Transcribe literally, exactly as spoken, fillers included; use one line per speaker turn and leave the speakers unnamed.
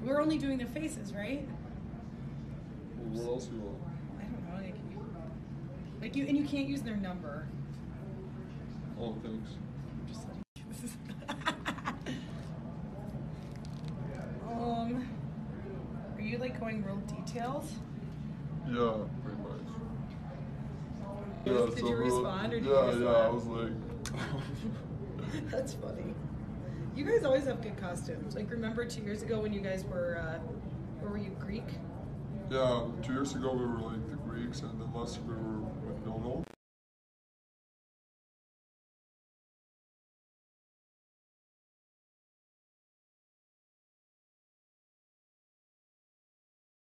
We're only doing their faces, right?
Well, what else do you want?
I don't know. Like, like you, and you can't use their number.
Oh, thanks.
Just like, this is um, are you like going real detailed?
Yeah, pretty much.
Did
Yeah,
you
so real-
respond or did
yeah,
you just
yeah,
laugh?
I was like,
That's funny. You guys always have good costumes. Like, remember two years ago when you guys were, uh, or were you Greek?
yeah, two years ago we were like the Greeks, and then last year we were McDonald's.